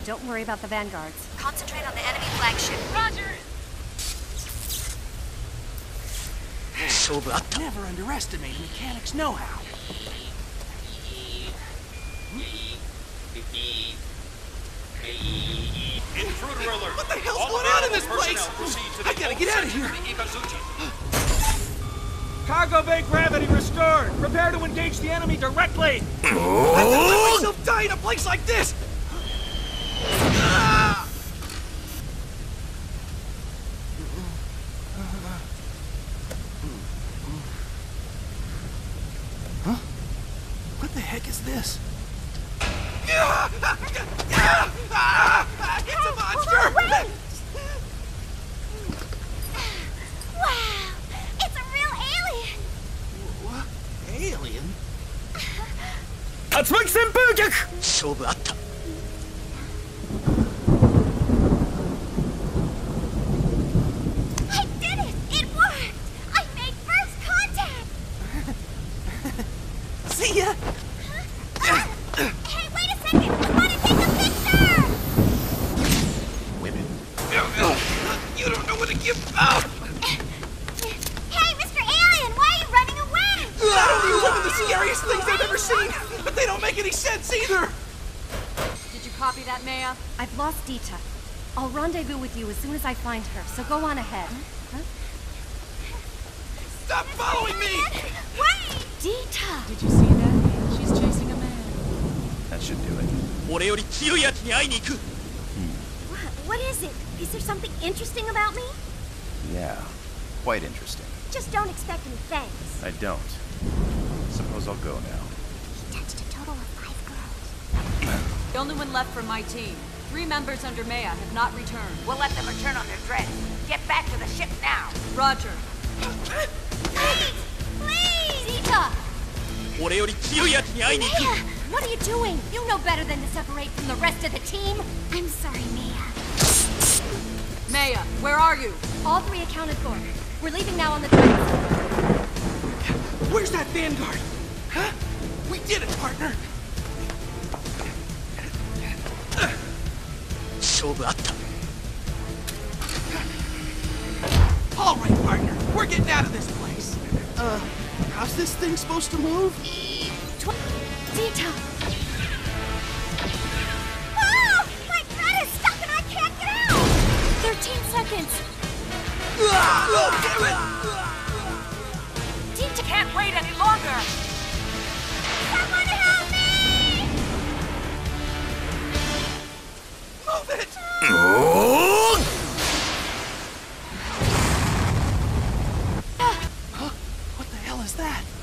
Don't worry about the vanguards. Concentrate on the enemy flagship. Roger! Never underestimate a mechanic's know-how. Intruder alert! What the hell's going on in this place? I gotta get out of here! Cargo bay gravity restored! Prepare to engage the enemy directly! I wouldn't let myself die in a place like this! Huh? What the heck is this? It's a monster! Wait! Wow! It's a real alien! What? Alien? 竜巻旋風脚勝負あった I did it! It worked! I made first contact! See ya! Hey, wait a second! I want to take a picture! Women. You don't know what to give up! Hey, Mr. Alien, why are you running away? These are the scariest things I've ever seen! But they don't make any sense either! Did you copy that, Maya? I've lost Dita. I'll rendezvous with you as soon as I find her, so go on ahead. Huh? Stop following me! Wait! Dita! Did you see that? She's chasing a man. That should do it. What is it? Is there something interesting about me? Yeah, quite interesting. Just don't expect any thanks. I don't. Suppose I'll go now. He touched a total of 5 girls. The only one left from my team. 3 members under Maya have not returned. We'll let them return on their dread. Get back to the ship now. Roger. Please! Please! Dita! Maya, what are you doing? You know better than to separate from the rest of the team. I'm sorry, Maya. Maya, where are you? All 3 accounted for. We're leaving now on the train. Where's that Vanguard? Huh? We did it, partner! All right, partner. We're getting out of this place. How's this thing supposed to move? Dita! Oh! My thread is stuck and I can't get out! 13 seconds! Oh, damn it! Dita can't wait any longer. Someone help me! Move it! Huh? What the hell is that?